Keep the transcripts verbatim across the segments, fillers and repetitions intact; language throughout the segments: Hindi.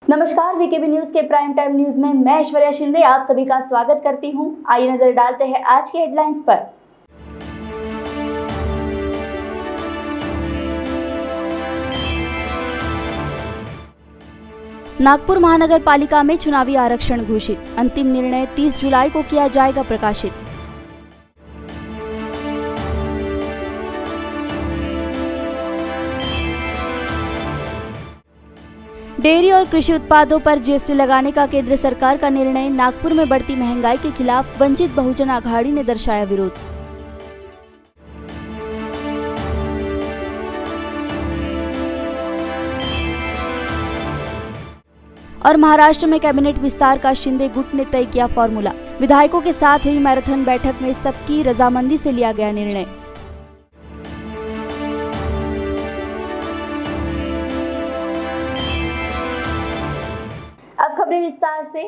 नमस्कार, वीकेबी न्यूज के प्राइम टाइम न्यूज में मैं ऐश्वर्या शिंदे आप सभी का स्वागत करती हूं। आइए नजर डालते हैं आज के हेडलाइंस पर। नागपुर महानगर पालिका में चुनावी आरक्षण घोषित, अंतिम निर्णय तीस जुलाई को किया जाएगा प्रकाशित। डेयरी और कृषि उत्पादों पर जीएसटी लगाने का केंद्र सरकार का निर्णय, नागपुर में बढ़ती महंगाई के खिलाफ वंचित बहुजन आघाड़ी ने दर्शाया विरोध। और महाराष्ट्र में कैबिनेट विस्तार का शिंदे गुट ने तय किया फॉर्मूला, विधायकों के साथ हुई मैराथन बैठक में सबकी रजामंदी से लिया गया निर्णय। अब खबरें विस्तार से।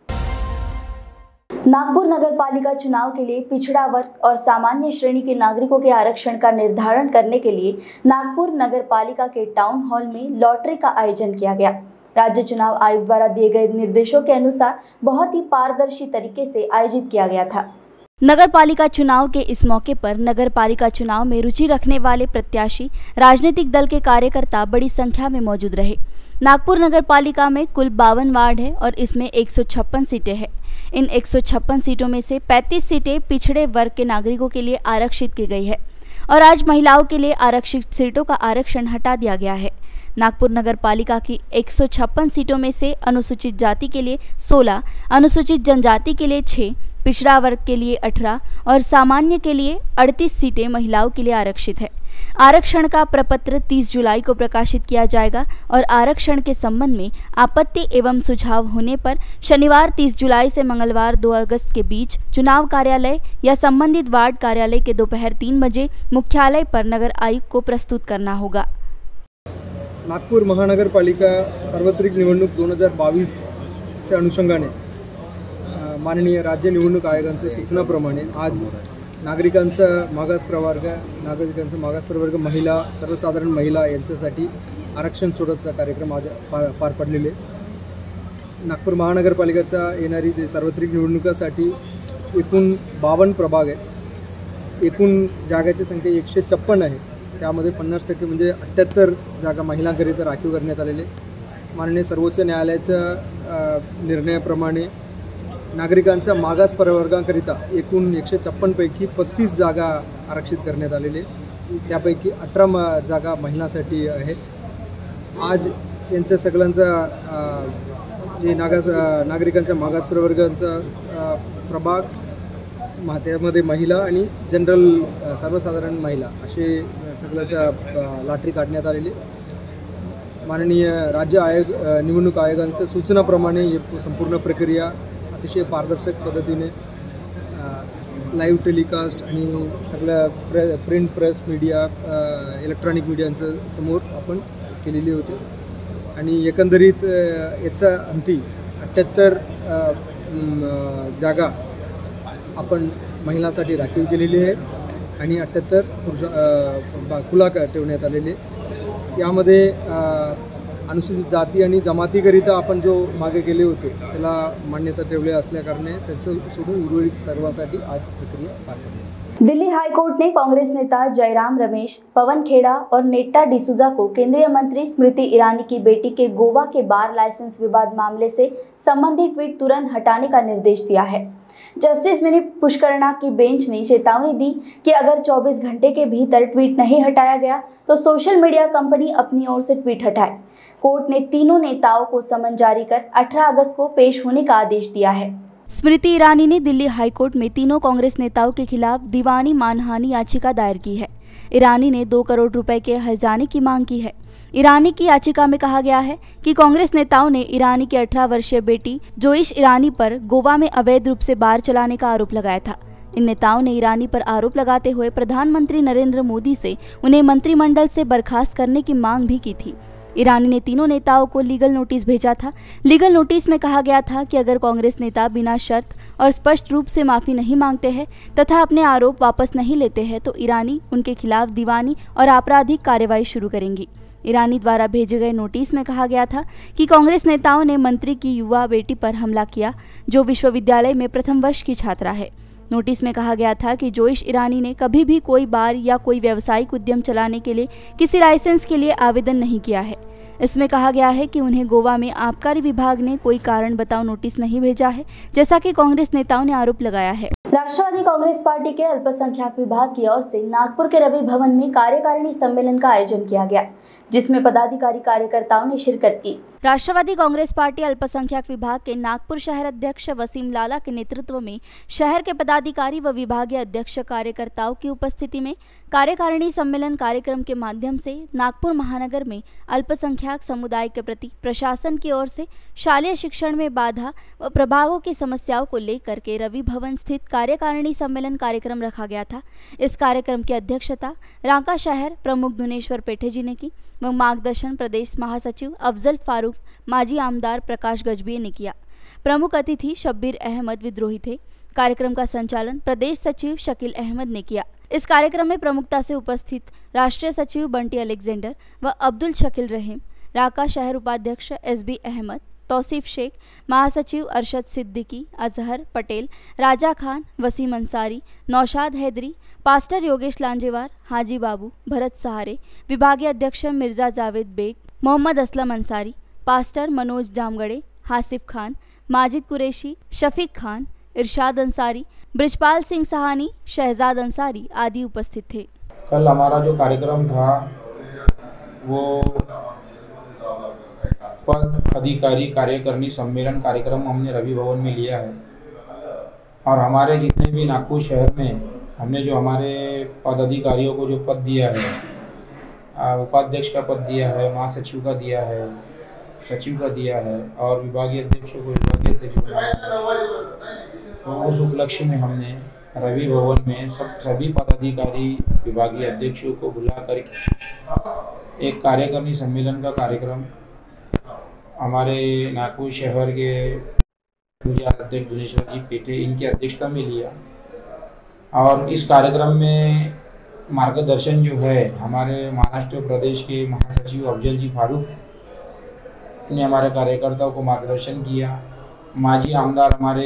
नागपुर नगर पालिका चुनाव के लिए पिछड़ा वर्ग और सामान्य श्रेणी के नागरिकों के आरक्षण का निर्धारण करने के लिए नागपुर नगर पालिका के टाउन हॉल में लॉटरी का आयोजन किया गया। राज्य चुनाव आयोग द्वारा दिए गए निर्देशों के अनुसार बहुत ही पारदर्शी तरीके से आयोजित किया गया था। नगर पालिका चुनाव के इस मौके पर नगर पालिका चुनाव में रुचि रखने वाले प्रत्याशी, राजनीतिक दल के कार्यकर्ता बड़ी संख्या में मौजूद रहे। नागपुर नगर पालिका में कुल बावन वार्ड है और इसमें एक सौ छप्पन सीटें हैं। इन एक सौ छप्पन सीटों में से पैंतीस सीटें पिछड़े वर्ग के नागरिकों के लिए आरक्षित की गई है और आज महिलाओं के लिए आरक्षित सीटों का आरक्षण हटा दिया गया है। नागपुर नगर पालिका की एक सौ छप्पन सीटों में से अनुसूचित जाति के लिए सोलह, अनुसूचित जनजाति के लिए छह, पिछड़ा वर्ग के लिए अठारह और सामान्य के लिए अड़तीस सीटें महिलाओं के लिए आरक्षित है। आरक्षण का प्रपत्र तीस जुलाई को प्रकाशित किया जाएगा और आरक्षण के संबंध में आपत्ति एवं सुझाव होने पर शनिवार तीस जुलाई से मंगलवार दो अगस्त के बीच चुनाव कार्यालय या संबंधित वार्ड कार्यालय के दोपहर तीन बजे मुख्यालय पर नगर आयुक्त को प्रस्तुत करना होगा। नागपूर महानगरपालिका सार्वत्रिक निवडणूक दोन हजार बावीसच्या अनुषंगाने माननीय राज्य निवडणूक आयोगांच्या सूचनाप्रमाणे आज नागरिकांचा मागास प्रवर्ग नागरिकांचा मागास प्रवर्ग महिला, सर्वसाधारण महिला यांच्यासाठी आरक्षण सोडतचा कार्यक्रम आज पार पार पडलेले। नागपूर महानगरपालिकेचा येणारी जे सार्वत्रिक निवडणुकासाठी एकूण बावन्न प्रभाग आहे। एकूण जागाची संख्या एकशे छप्पन आहे। त्यामध्ये पन्नास टक्के म्हणजे अठ्ठ्याहत्तर जागा महिलांकरिता राखीव करण्यात आलेले। माननीय सर्वोच्च न्यायालयाच्या निर्णयाप्रमाणे नागरिकांचा मागास प्रवर्गाकरिता एकूण एकशे छप्पन पैकी पस्तीस जागा आरक्षित करण्यात आलेले, त्यापैकी अठरा जागा महिलांसाठी आहेत। आज यांच्या सगळ्यांचा जे नागास नागरिकांचा मागास प्रवर्गांचा प्रभाग त्यामध्ये महिला आणि जनरल सर्वसाधारण महिला असे सगळ्याचा लॉटरी काढण्यात आलेली। माननीय राज्य आयोग निवडणूक आयोगांच्या सूचनाप्रमाणे ही संपूर्ण प्रक्रिया अतिशय पारदर्शक पद्धतीने लाईव्ह टेलिकास्ट आणि सगळ्या प्रे प्रिंट प्रेस मीडिया इलेक्ट्रॉनिक मीडियांच्या समोर आपण केलेली होती आणि एकंदरीत याचा अंती अठ्ठ्याहत्तर जागा आपण महिलांसाठी राखीव केलेली आहे आणि अठ्ठ्याहत्तर पुरुष खुला ठेवण्यात आलेले। यामध्ये अनुसूचित जाती आणि जमातीकरिता आपण जो मागे गेले होते त्याला मान्यता ठेवली असल्याकारणे त्याचं सोडून उर्वरित सर्वांसाठी आज प्रक्रिया पार पडली। दिल्ली हाईकोर्ट ने कांग्रेस नेता जयराम रमेश, पवन खेड़ा और नेट्टा डिसूजा को केंद्रीय मंत्री स्मृति ईरानी की बेटी के गोवा के बार लाइसेंस विवाद मामले से संबंधित ट्वीट तुरंत हटाने का निर्देश दिया है। जस्टिस मिनी पुष्करणा की बेंच ने चेतावनी दी कि अगर चौबीस घंटे के भीतर ट्वीट नहीं हटाया गया तो सोशल मीडिया कंपनी अपनी ओर से ट्वीट हटाए। कोर्ट ने तीनों नेताओं को समन जारी कर अठारह अगस्त को पेश होने का आदेश दिया है। स्मृति ईरानी ने दिल्ली हाईकोर्ट में तीनों कांग्रेस नेताओं के खिलाफ दीवानी मानहानि याचिका दायर की है। ईरानी ने दो करोड़ रुपए के हर्जाने की मांग की है। ईरानी की याचिका में कहा गया है कि कांग्रेस नेताओं ने ईरानी की अठारह वर्षीय बेटी जोइश ईरानी पर गोवा में अवैध रूप से बार चलाने का आरोप लगाया था। इन नेताओं ने ईरानी पर आरोप लगाते हुए प्रधानमंत्री नरेंद्र मोदी से उन्हें मंत्रिमंडल से बर्खास्त करने की मांग भी की थी। ईरानी ने तीनों नेताओं को लीगल नोटिस भेजा था। लीगल नोटिस में कहा गया था कि अगर कांग्रेस नेता बिना शर्त और स्पष्ट रूप से माफ़ी नहीं मांगते हैं तथा अपने आरोप वापस नहीं लेते हैं तो ईरानी उनके खिलाफ दीवानी और आपराधिक कार्रवाई शुरू करेंगी। ईरानी द्वारा भेजे गए नोटिस में कहा गया था कि कांग्रेस नेताओं ने मंत्री की युवा बेटी पर हमला किया, जो विश्वविद्यालय में प्रथम वर्ष की छात्रा है। नोटिस में कहा गया था कि जोइश ईरानी ने कभी भी कोई बार या कोई व्यावसायिक उद्यम चलाने के लिए किसी लाइसेंस के लिए आवेदन नहीं किया है। इसमें कहा गया है कि उन्हें गोवा में आबकारी विभाग ने कोई कारण बताओ नोटिस नहीं भेजा है, जैसा कि कांग्रेस नेताओं ने आरोप लगाया है। राष्ट्रवादी कांग्रेस पार्टी के अल्पसंख्यक विभाग की ओर से नागपुर के रवि भवन में कार्यकारिणी सम्मेलन का आयोजन किया गया, जिसमें पदाधिकारी कार्यकर्ताओं ने शिरकत की। राष्ट्रवादी कांग्रेस पार्टी अल्पसंख्यक विभाग के नागपुर शहर अध्यक्ष वसीम लाला के नेतृत्व में शहर के पदाधिकारी व विभागीय अध्यक्ष कार्यकर्ताओं की उपस्थिति में कार्यकारिणी सम्मेलन कार्यक्रम के माध्यम से नागपुर महानगर में अल्पसंख्यक समुदाय के प्रति प्रशासन की ओर से शालेय शिक्षण में बाधा व प्रभावों की समस्याओं को लेकर के रवि भवन स्थित कार्यकारिणी सम्मेलन कार्यक्रम रखा गया था। इस कार्यक्रम की अध्यक्षता रांका शहर प्रमुख दुनेश्वर पेठे जी ने की व मार्गदर्शन प्रदेश महासचिव अफजल फारूक, माजी आमदार प्रकाश गजबी ने किया। प्रमुख अतिथि शब्बीर अहमद विद्रोही थे। कार्यक्रम का संचालन प्रदेश सचिव शकील अहमद ने किया। इस कार्यक्रम में प्रमुखता से उपस्थित राष्ट्रीय सचिव बंटी अलेक्जेंडर व अब्दुल शकील रहीम, राका शहर उपाध्यक्ष एस बी अहमद, तौसीफ शेख, महासचिव अरशद सिद्दीकी, अजहर पटेल, राजा खान, वसीम अंसारी, नौशाद हैदरी, पास्टर योगेश लांजेवार, हाजी बाबू, भरत सहारे, विभागीय अध्यक्ष मिर्जा जावेद बेग, मोहम्मद असलम अंसारी, पास्टर मनोज जामगड़े, हासिफ खान, माजिद कुरैशी, शफीक खान, इरशाद अंसारी, ब्रिजपाल सिंह सहानी, शहजाद अंसारी आदि उपस्थित थे। कल हमारा जो कार्यक्रम था वो पद अधिकारी कार्यकारिणी सम्मेलन कार्यक्रम हमने रवि भवन में लिया है और हमारे जितने भी नागपुर शहर में हमने जो हमारे पदाधिकारियों को जो पद दिया है, उपाध्यक्ष का पद दिया है, महासचिव का दिया है, सचिव का दिया है और विभागीय अध्यक्षों को विभागीय अध्यक्ष बनाया है। तो उस उपलक्ष्य में हमने रवि भवन में सब सभी पदाधिकारी विभागीय अध्यक्षों को बुलाकर एक कार्यकारिणी सम्मेलन का कार्यक्रम हमारे नागपुर शहर के अध्यक्ष दुनेश्वर जी पेठे इनकी अध्यक्षता में लिया और इस कार्यक्रम में मार्गदर्शन जो है हमारे महाराष्ट्र प्रदेश के महासचिव अफजल जी फारूक ने हमारे कार्यकर्ताओं को मार्गदर्शन किया। माजी आमदार हमारे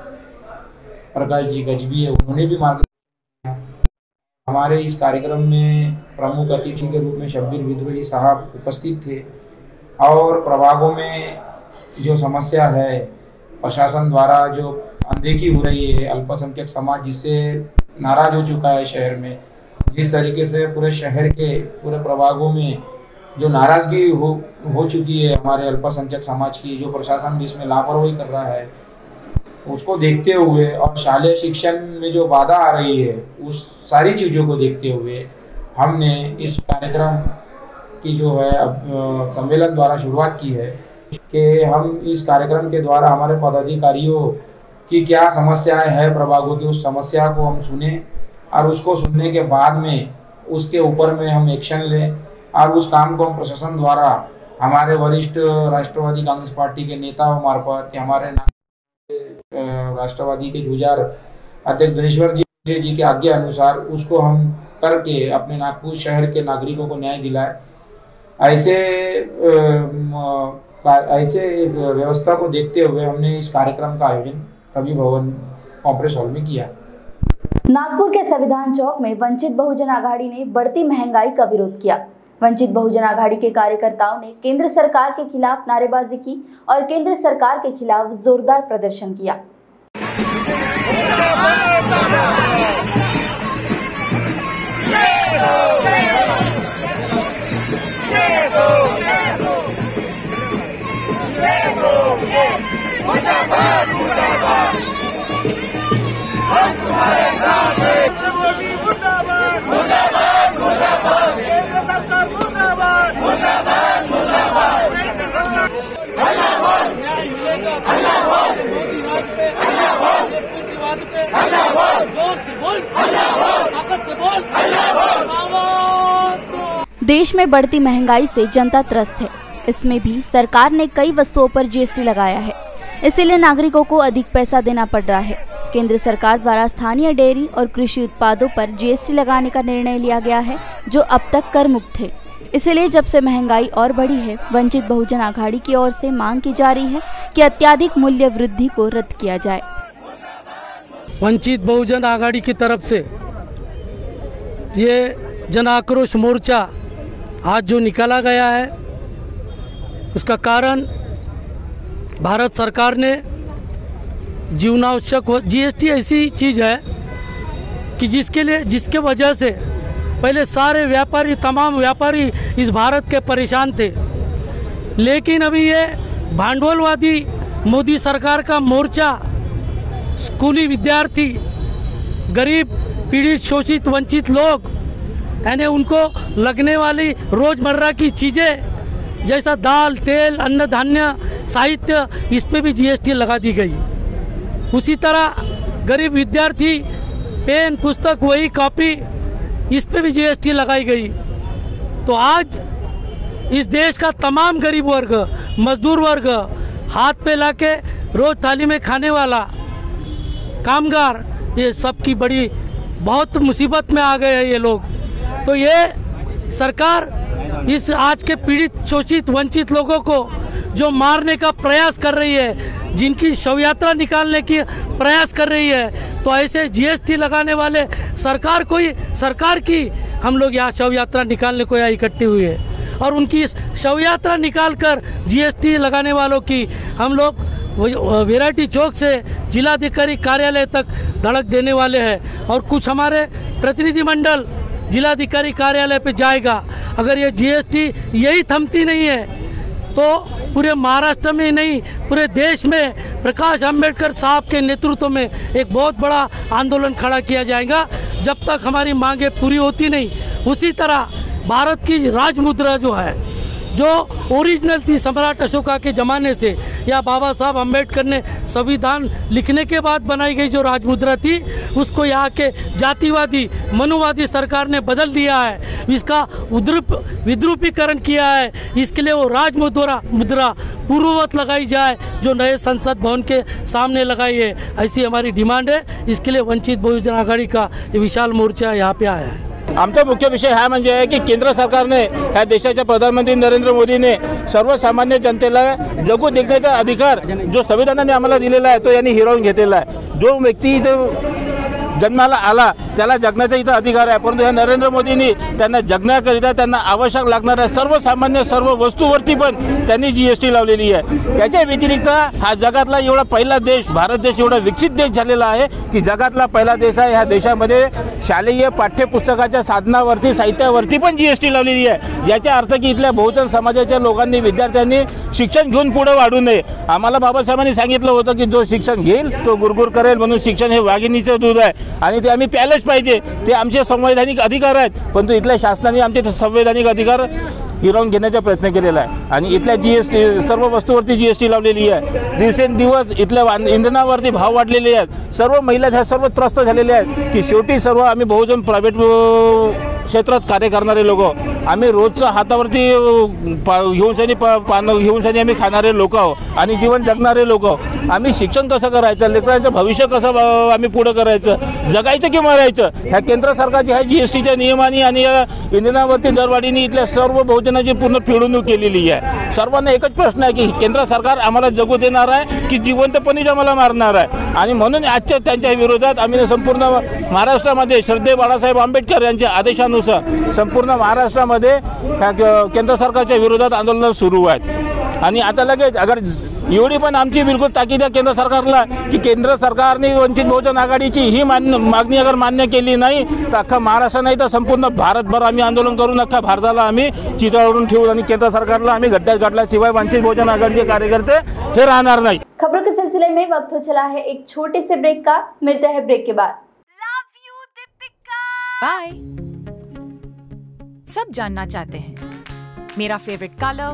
प्रकाश जी गजबी है, उन्होंने भी मार्गदर्शन किया। हमारे इस कार्यक्रम में प्रमुख अतिथि के रूप में शब्बीर विद्रोही साहब उपस्थित थे और प्रभागों में जो समस्या है प्रशासन द्वारा जो अनदेखी हो रही है, अल्पसंख्यक समाज जिससे नाराज हो चुका है शहर में, जिस तरीके से पूरे शहर के पूरे प्रभागों में जो नाराजगी हो हो चुकी है हमारे अल्पसंख्यक समाज की, जो प्रशासन जिसमें लापरवाही कर रहा है, उसको देखते हुए और शालेय शिक्षण में जो बाधा आ रही है उस सारी चीज़ों को देखते हुए हमने इस कार्यक्रम की जो है अब सम्मेलन द्वारा शुरुआत की है कि हम इस कार्यक्रम के द्वारा हमारे पदाधिकारियों की क्या समस्याएं हैं प्रभागों की, उस समस्या को हम सुने और उसको सुनने के बाद में उसके ऊपर में हम एक्शन लें और उस काम को हम प्रशासन द्वारा हमारे वरिष्ठ राष्ट्रवादी कांग्रेस पार्टी के नेताओं मार्फत या हमारे राष्ट्रवादी के जुझार अध्यक्ष दुनेश्वर जी जी के आज्ञा अनुसार उसको हम करके अपने नागपुर शहर के नागरिकों को न्याय दिलाए। ऐसे ऐसे व्यवस्था को देखते हुए हमने इस कार्यक्रम का आयोजन रवि भवन कॉम्प्लेक्स हॉल में किया। नागपुर के संविधान चौक में वंचित बहुजन आघाड़ी ने बढ़ती महंगाई का विरोध किया। वंचित बहुजन आघाड़ी के कार्यकर्ताओं ने केंद्र सरकार के खिलाफ नारेबाजी की और केंद्र सरकार के खिलाफ जोरदार प्रदर्शन किया। जोर से बोल। देश में बढ़ती महंगाई से जनता त्रस्त है। इसमें भी सरकार ने कई वस्तुओं पर जीएसटी लगाया है, इसीलिए नागरिकों को अधिक पैसा देना पड़ रहा है। केंद्र सरकार द्वारा स्थानीय डेयरी और कृषि उत्पादों पर जीएसटी लगाने का निर्णय लिया गया है, जो अब तक कर मुक्त थे। इसलिए जब से महंगाई और बढ़ी है, वंचित बहुजन आघाड़ी की ओर से मांग की जा रही है कि अत्याधिक मूल्य वृद्धि को रद्द किया जाए। वंचित बहुजन आघाड़ी की तरफ से ये जन आक्रोश मोर्चा आज जो निकाला गया है, उसका कारण भारत सरकार ने जीवनावश्यक जीएसटी ऐसी चीज़ है कि जिसके लिए जिसके वजह से पहले सारे व्यापारी तमाम व्यापारी इस भारत के परेशान थे, लेकिन अभी ये भांडवलवादी मोदी सरकार का मोर्चा स्कूली विद्यार्थी, गरीब, पीड़ित, शोषित, वंचित लोग, यानी उनको लगने वाली रोज़मर्रा की चीज़ें जैसा दाल, तेल, अन्न धान्य, साहित्य, इस पे भी जीएसटी लगा दी गई। उसी तरह गरीब विद्यार्थी पेन, पुस्तक, वही कॉपी, इस पे भी जीएसटी लगाई गई। तो आज इस देश का तमाम गरीब वर्ग, मजदूर वर्ग, हाथ पे लाके रोज थाली में खाने वाला कामगार, ये सब की बड़ी बहुत मुसीबत में आ गए हैं ये लोग। तो ये सरकार इस आज के पीड़ित, शोषित, वंचित लोगों को जो मारने का प्रयास कर रही है, जिनकी शव यात्रा निकालने की प्रयास कर रही है, तो ऐसे जीएसटी लगाने वाले सरकार को ही सरकार की हम लोग यहाँ शव यात्रा निकालने को यहाँ इकट्ठे हुए हैं और उनकी शव यात्रा निकाल कर जीएसटी लगाने वालों की हम लोग वैरायटी चौक से जिलाधिकारी कार्यालय तक धड़क देने वाले हैं। और कुछ हमारे प्रतिनिधि मंडल जिलाधिकारी कार्यालय पे जाएगा। अगर ये जीएसटी यही थमती नहीं है तो पूरे महाराष्ट्र में ही नहीं, पूरे देश में प्रकाश अंबेडकर साहब के नेतृत्व में एक बहुत बड़ा आंदोलन खड़ा किया जाएगा जब तक हमारी मांगें पूरी होती नहीं। उसी तरह भारत की राजमुद्रा जो है, जो ओरिजिनल थी सम्राट अशोका के ज़माने से, या बाबा साहब अंबेडकर ने संविधान लिखने के बाद बनाई गई जो राजमुद्रा थी, उसको यहाँ के जातिवादी मनुवादी सरकार ने बदल दिया है, इसका उद्रूप विद्रूपीकरण किया है। इसके लिए वो राजमुद्रा मुद्रा पूर्ववत लगाई जाए जो नए संसद भवन के सामने लगाई है, ऐसी हमारी डिमांड है। इसके लिए वंचित बहुजन आघाड़ी का ये विशाल मोर्चा यहाँ पे आया है। आमचा मुख्य विषय हा म्हणजे आहे की केंद्र सरकारने, या देशाच्या प्रधानमंत्री नरेंद्र मोदीने सर्वसामान्य जनतेला जगू देखण्याचा अधिकार जो संविधानाने आम्हाला दिलेला आहे तो यांनी हिरावून घेतलेला आहे। जो व्यक्ती इथे जन्माला आला त्याला जगण्याचा इथं अधिकार आहे, परंतु या नरेंद्र मोदींनी त्यांना जगण्याकरिता त्यांना आवश्यक लागणाऱ्या सर्वसामान्य सर्व वस्तूवरती पण त्यांनी जीएसटी लावलेली आहे। याच्या व्यतिरिक्त हा जगातला एवढा पहिला देश, भारत देश एवढा विकसित देश झालेला आहे की जगातला पहिला देश आहे। ह्या देशामध्ये शालेय पाठ्यपुस्तकाच्या साधनावरती, साहित्यावरती पण जीएसटी लावलेली आहे। याचा अर्थ की इथल्या बहुजन समाजाच्या लोकांनी, विद्यार्थ्यांनी शिक्षण घेऊन पुढे वाढू नये। आम्हाला बाबासाहेबांनी सांगितलं होतं की जो शिक्षण घेईल तो गुरगुर करेल, म्हणून शिक्षण हे वाघिणीचं दूध आहे आणि ते आम्ही प्यायलाच पाहिजे। ते आमचे संवैधानिक अधिकार आहेत, परंतु इथल्या शासनाने आमचे संवैधानिक अधिकार हिरावून घेण्याचा प्रयत्न केलेला आहे आणि इथल्या जीएसटी सर्व वस्तूवरती जीएसटी लावलेली आहे। दिवसेंदिवस इथल्या इंधनावरती भाव वाढलेले आहेत। सर्व महिला ह्या सर्व त्रस्त झालेल्या आहेत की शेवटी सर्व आम्ही बहुजन प्रायव्हेट क्षेत्रात कार्य करणारे लोक, आम्ही रोजचं हातावरती घेऊन सनी पानं घेऊन सनी आम्ही खाणारे लोक आहोत आणि जीवन जगणारे लोक आहोत। आम्ही शिक्षण कसं करायचं, लेकरांचं भविष्य कसं आम्ही पुढे करायचं, जगायचं की मरायचं, ह्या केंद्र सरकारच्या ह्या जीएसटीच्या नियमांनी आणि या इंधनावरती दरवाढीने इथल्या सर्व बहुजनाची पूर्ण पिळवणूक केलेली आहे। सर्वांना एकच प्रश्न आहे की केंद्र सरकार आम्हाला जगू देणार आहे की जिवंतपणीच आम्हाला मारणार आहे। आणि म्हणून आजच्या त्यांच्या विरोधात आम्ही संपूर्ण महाराष्ट्रामध्ये श्रद्धेय बाळासाहेब आंबेडकर यांच्या आदेशानुसार संपूर्ण महाराष्ट्रामध्ये केंद्र सरकारच्या विरोधात आंदोलन सुरू आहेत। आणि आता लगेच अगर एवढी पण आमची बिलकुल ताकीद आहे केंद्र सरकारला की केंद्र सरकारने वंचित बहुजन आघाडीची ही मान्य मागणी अगर मान्य केली नाही तर अख्खा महाराष्ट्र नाही तर संपूर्ण भारतभर आम्ही आंदोलन करून अख्खा भारताला आम्ही चितळवरून ठेवू आणि केंद्र सरकारला आम्ही गड्ड्यात गाडल्याशिवाय वंचित बहुजन आघाडीचे कार्यकर्ते हे राहणार नाही। खबरों के सिलसिले में वक्त हो चला है एक छोटे से ब्रेक का। मिलता है ब्रेक के बाद। बाय। सब जानना चाहते हैं मेरा फेवरेट कलर,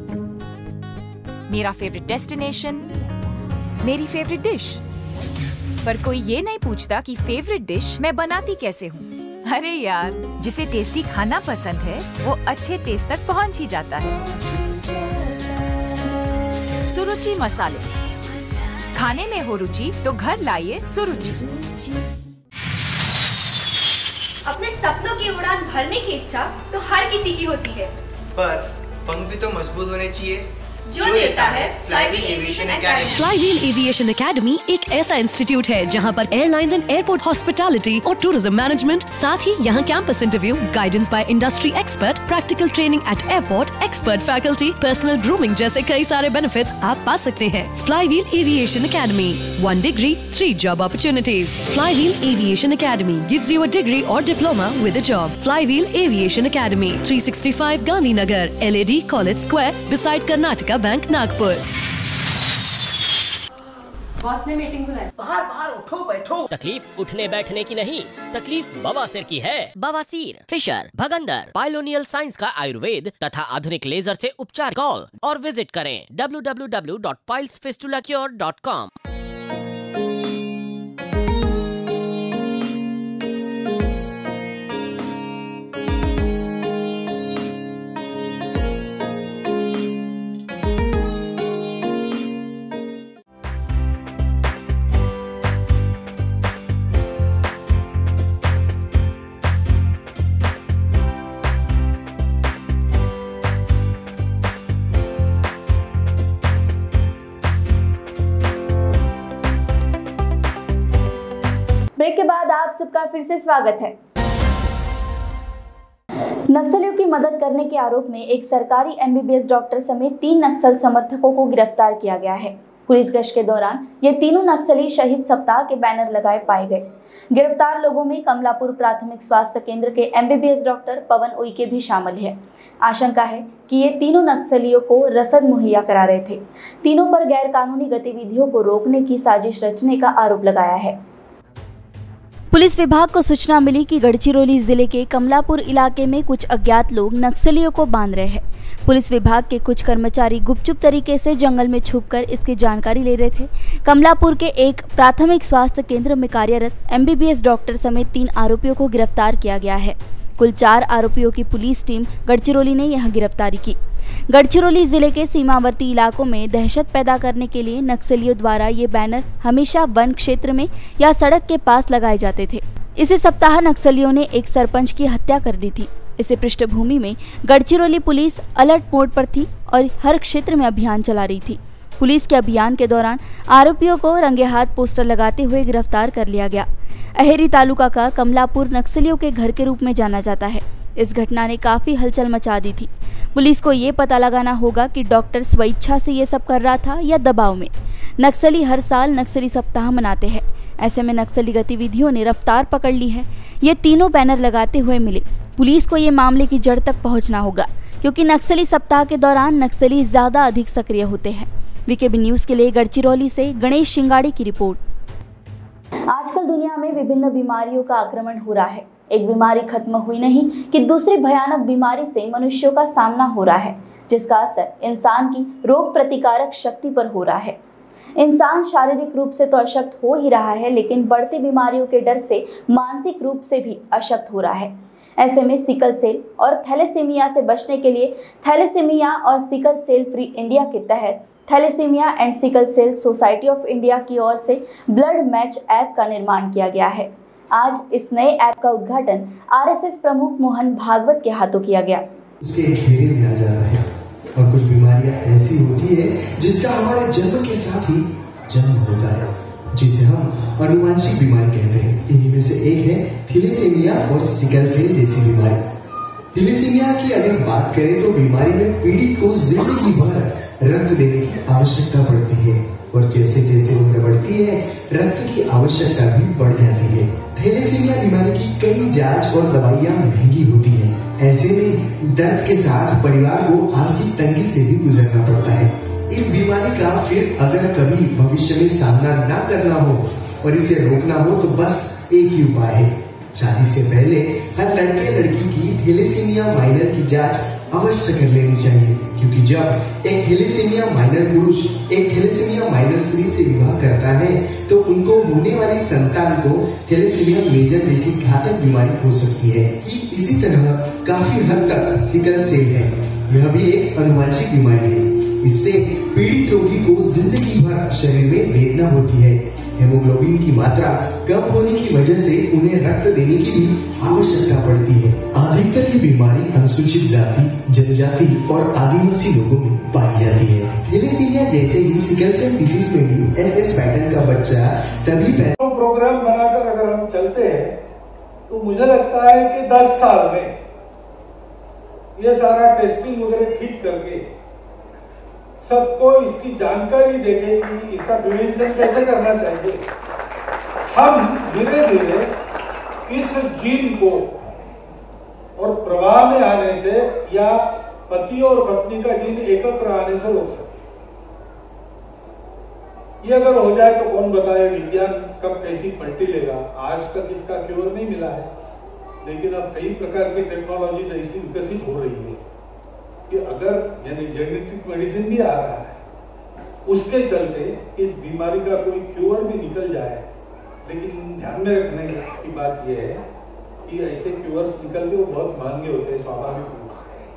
मेरा फेवरेट डेस्टिनेशन, मेरी फेवरेट डिश, पर कोई ये नहीं पूछता कि फेवरेट डिश मैं बनाती कैसे हूँ। अरे यार, जिसे टेस्टी खाना पसंद है वो अच्छे टेस्ट तक पहुंच ही जाता है। सुरुचि मसाले, खाने में हो रुचि तो घर लाइए सुरुचि। अपने सपनों की उड़ान भरने की इच्छा तो हर किसी की होती है, पर पंख भी तो मजबूत होने चाहिए, जो देता है Flywheel Aviation Academy. Flywheel Aviation Academy एक ऐसा इंस्टीट्यूट है जहां पर एयरलाइंस एंड एयरपोर्ट हॉस्पिटैलिटी और टूरिज्म मैनेजमेंट, साथ ही यहां campus interview, guidance by industry expert, practical training at airport, expert faculty, personal grooming जैसे कई सारे बेनिफिट्स आप पा सकते हैं। Flywheel Aviation Academy, one degree three job opportunities. Flywheel Aviation Academy gives you a degree और diploma with a job. Flywheel Aviation academy, three sixty five Gandhinagar, L A D college square, beside Karnataka bank, Nagpur. Boss ने मीटिंग बुलाई। बाहर बाहर उठो बैठो। तकलीफ उठने बैठने की नहीं, तकलीफ बवासीर की है। बवासीर, फिशर, भगंदर, पाइलोनियल साइंस का आयुर्वेद तथा आधुनिक लेजर से उपचार। कॉल और विजिट करें W W W dot piles fistula cure dot com. Break के बाद आप सबका फिर से स्वागत है। नक्सलियों की मदद करने के आरोप में एक सरकारी M B B S doctor समेत तीन नक्सल समर्थकों को गिरफ्तार किया गया है। पुलिस गश्त के दौरान ये तीनों नक्सली शहीद सप्ताह के बैनर लगाए पाए गए। गिरफ्तार लोगों में कमलापुर प्राथमिक स्वास्थ्य केंद्र के M B B S doctor Pawan Uike भी शामिल है। आशंका है कि ये तीनों नक्सलियों को रसद मुहैया करा रहे थे। तीनों पर गैर कानूनी गतिविधियों को रोकने की साजिश रचने का आरोप लगाया है। पुलिस विभाग को सूचना मिली कि गढ़चिरौली जिले के कमलापुर इलाके में कुछ अज्ञात लोग नक्सलियों को बांध रहे हैं। पुलिस विभाग के कुछ कर्मचारी गुपचुप तरीके से जंगल में छुपकर इसकी जानकारी ले रहे थे। कमलापुर के एक प्राथमिक स्वास्थ्य केंद्र में कार्यरत M B B S doctor समेत तीन आरोपियों को गिरफ्तार किया गया है। कुल चार आरोपियों की पुलिस टीम गढ़चिरौली ने यह गिरफ्तारी की। गढ़चिरौली जिले के सीमावर्ती इलाकों में दहशत पैदा करने के लिए नक्सलियों द्वारा ये बैनर हमेशा वन क्षेत्र में या सड़क के पास लगाए जाते थे। इसी सप्ताह नक्सलियों ने एक सरपंच की हत्या कर दी थी। इसी पृष्ठभूमि में गढ़चिरौली पुलिस अलर्ट मोड पर थी और हर क्षेत्र में अभियान चला रही थी। पुलिस के अभियान के दौरान आरोपियों को रंगे हाथ पोस्टर लगाते हुए गिरफ्तार कर लिया गया। अहेरी तालुका का कमलापुर नक्सलियों के घर के रूप में जाना जाता है। इस घटना ने काफी हलचल मचा दी थी। पुलिस को ये पता लगाना होगा कि डॉक्टर स्वेच्छा से ये सब कर रहा था या दबाव में। नक्सली हर साल नक्सली सप्ताह मनाते हैं। ऐसे में नक्सली गतिविधियों ने रफ्तार पकड़ ली है। ये तीनों बैनर लगाते हुए मिले। पुलिस को ये मामले की जड़ तक पहुंचना होगा, क्योंकि नक्सली सप्ताह के दौरान नक्सली ज्यादा अधिक सक्रिय होते हैं। वीकेबी न्यूज़ के लिए गढ़चिरौली से गणेश शिंगाड़ी की रिपोर्ट। आजकल दुनिया में विभिन्न बीमारियों का आक्रमण हो रहा है। एक बीमारी खत्म हुई नहीं कि दूसरी भयानक बीमारी से मनुष्यों का सामना हो रहा है, जिसका असर इंसान की रोग प्रतिकारक शक्ति पर हो रहा है। इंसान शारीरिक रूप से तो अशक्त हो ही रहा है, लेकिन बढ़ती बीमारियों के डर से मानसिक रूप से भी अशक्त हो रहा है। ऐसे में सिकल सेल और थैलेसीमिया से बचने के लिए थैलेसीमिया और सिकल सेल फ्री इंडिया के तहत thalassemia and sickle cell society of India की ओर से ब्लड मैच ऐप का निर्माण किया गया है। आज इस नए ऐप का उद्घाटन आर एस एस प्रमुख मोहन भागवत के हाथों किया गया। उसके घेरे में आ जाता है और कुछ बीमारियां ऐसी होती है जिसका हमारे जन्म के साथ ही जन्म होता है, जिसे हम अनुवांशिक बीमारी कहते हैं। इन्हीं में से एक है थैलेसीमिया और सिकल सेल जैसी बीमारी। थैलेसीमिया की अगर बात करें तो बीमारी में पीड़ित को जिंदगी भर रक्त देने की आवश्यकता पड़ती है, और जैसे जैसे उम्र बढ़ती है रक्त की आवश्यकता भी बढ़ जाती है। थैलेसीमिया बीमारी की कई जांच और दवाइयां महंगी होती हैं। ऐसे में दर्द के साथ परिवार को आर्थिक तंगी से भी गुजरना पड़ता है। इस बीमारी का फिर अगर कभी भविष्य में सामना न करना हो और इसे रोकना हो तो बस एक ही उपाय है, शादी से पहले हर लड़के लड़की की थैलेसीमिया माइनर की जांच अवश्य कर लेनी चाहिए, क्योंकि जब एक थैलेसीमिया माइनर पुरुष एक थैलेसीमिया माइनर स्त्री से विवाह करता है तो उनको होने वाली संतान को थैलेसीमिया मेजर जैसी घातक बीमारी हो सकती है। इसी तरह काफी हद तक सिकल सेल है, यह भी एक अनुवांशिक बीमारी है। इससे पीड़ित रोगी को जिंदगी भर शरीर में वेदना होती है। हेमोग्लोबिन की मात्रा कम होने की वजह से उन्हें रक्त देने की भी आवश्यकता पड़ती है। अधिकतर ये बीमारी अनुसूचित जाति, जनजाति और आदिवासी लोगों में पाई जाती है। थैलेसीमिया जैसे ही सिकल सेल डिसीज में भी एस एस पैटर्न का बच्चा तभी पैदा। प्रोग्राम बनाकर अगर हम चलते हैं तो मुझे लगता है कि दस साल में ये सारा टेस्टिंग वगैरह ठीक करके सबको इसकी जानकारी देके कि इसका प्रिवेंशन कैसे करना चाहिए, हम धीरे धीरे इस जीन को और प्रवाह में आने से या पति और पत्नी का जीन एकत्र आने से रोक सकते। ये अगर हो जाए तो कौन बताए विज्ञान कब कैसी पलटी लेगा। आज तक इसका क्योर नहीं मिला है, लेकिन अब कई प्रकार की टेक्नोलॉजी ऐसी विकसित हो रही है कि अगर यानी जेनेटिक मेडिसिन भी आ रहा है, उसके चलते इस बीमारी का कोई क्योर भी निकल जाए। लेकिन ध्यान में रखने की बात यह है कि ऐसे क्योर्स निकलते वो बहुत महंगे होते हैं, स्वाभाविक रूप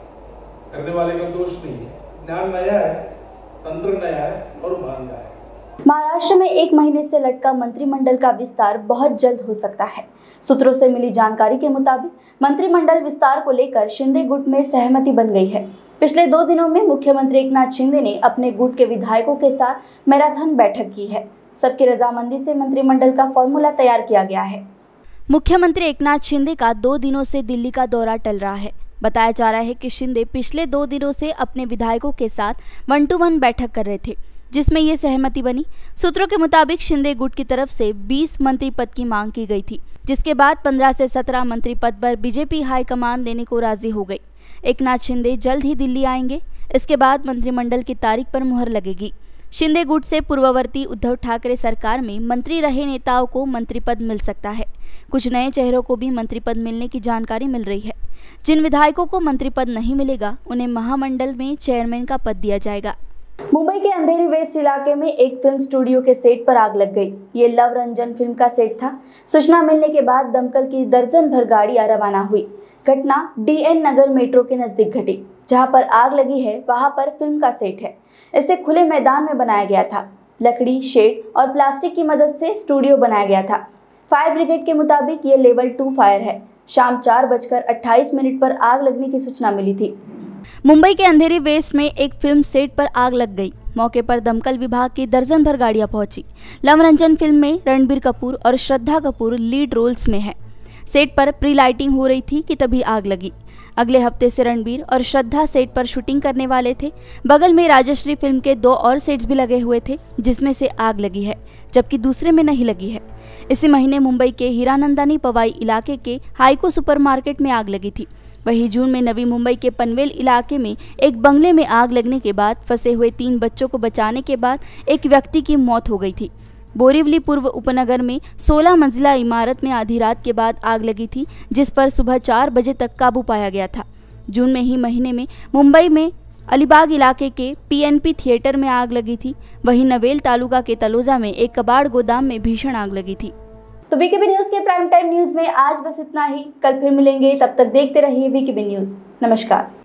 से करने वाले का दोष नहीं है। ज्ञान नया है, तंत्र नया है और महंगा है। महाराष्ट्र में एक महीने से लटका मंत्रिमंडल का विस्तार बहुत जल्द हो सकता है। सूत्रों से मिली जानकारी के मुताबिक मंत्रिमंडल विस्तार को लेकर शिंदे गुट में सहमति बन गई है। पिछले दो दिनों में मुख्यमंत्री एकनाथ शिंदे ने अपने गुट के विधायकों के साथ मैराथन बैठक की है। सबकी रजामंदी से मंत्रिमंडल का फॉर्मूला तैयार किया गया है। मुख्यमंत्री एकनाथ शिंदे का दो दिनों से दिल्ली का दौरा टल रहा है। बताया जा रहा है कि शिंदे पिछले दो दिनों से अपने विधायकों के साथ वन टू वन बैठक कर रहे थे, जिसमें ये सहमति बनी। सूत्रों के मुताबिक शिंदे गुट की तरफ से बीस मंत्री पद की मांग की गई थी, जिसके बाद पंद्रह से सत्रह मंत्री पद पर बीजेपी हाईकमान देने को राजी हो गई। एकनाथ शिंदे जल्द ही दिल्ली आएंगे। इसके बाद मंत्रिमंडल की तारीख पर मुहर लगेगी। शिंदे गुट से पूर्ववर्ती उद्धव ठाकरे सरकार में मंत्री रहे नेताओं को मंत्री पद मिल सकता है। कुछ नए चेहरों को भी मंत्री पद मिलने की जानकारी मिल रही है। जिन विधायकों को मंत्री पद नहीं मिलेगा, उन्हें महामंडल में चेयरमैन का पद दिया जाएगा। मुंबई के अंधेरी वेस्ट इलाके में एक फिल्म स्टूडियो के सेट पर आग लग गई। ये लव रंजन फिल्म का सेट था। सूचना मिलने के बाद दमकल की दर्जन भर गाड़ियां रवाना हुई। घटना डीएन नगर मेट्रो के नजदीक घटी। जहां पर आग लगी है वहां पर फिल्म का सेट है। इसे खुले मैदान में बनाया गया था। लकड़ी, शेड और प्लास्टिक की मदद से स्टूडियो बनाया गया था। फायर ब्रिगेड के मुताबिक ये लेवल टू फायर है। शाम चार बजकर अट्ठाईस मिनट पर आग लगने की सूचना मिली थी। मुंबई के अंधेरी वेस्ट में एक फिल्म सेट पर आग लग गई। मौके पर दमकल विभाग की दर्जन भर गाड़ियां पहुंची। लव रंजन फिल्म में रणबीर कपूर और श्रद्धा कपूर लीड रोल्स में हैं। सेट पर प्री लाइटिंग हो रही थी कि तभी आग लगी। अगले हफ्ते से रणबीर और श्रद्धा सेट पर शूटिंग करने वाले थे। बगल में राजश्री फिल्म के दो और सेट्स भी लगे हुए थे, जिसमें से आग लगी है, जबकि दूसरे में नहीं लगी है। इसी महीने मुंबई के हीरानंदानी पवाई इलाके के हाइको सुपरमार्केट में आग लगी थी। वहीं जून में नवी मुंबई के पनवेल इलाके में एक बंगले में आग लगने के बाद फंसे हुए तीन बच्चों को बचाने के बाद एक व्यक्ति की मौत हो गई थी। बोरीवली पूर्व उपनगर में सोलह मंजिला इमारत में आधी रात के बाद आग लगी थी, जिस पर सुबह चार बजे तक काबू पाया गया था। जून में ही महीने में मुंबई में अलीबाग इलाके के पीएनपी थिएटर में आग लगी थी। वहीं नवेल तालुका के तलोजा में एक कबाड़ गोदाम में भीषण आग लगी थी। तो वीकेबी न्यूज के प्राइम टाइम न्यूज में आज बस इतना ही। कल फिर मिलेंगे, तब तक देखते रहिए वीकेबी न्यूज। नमस्कार।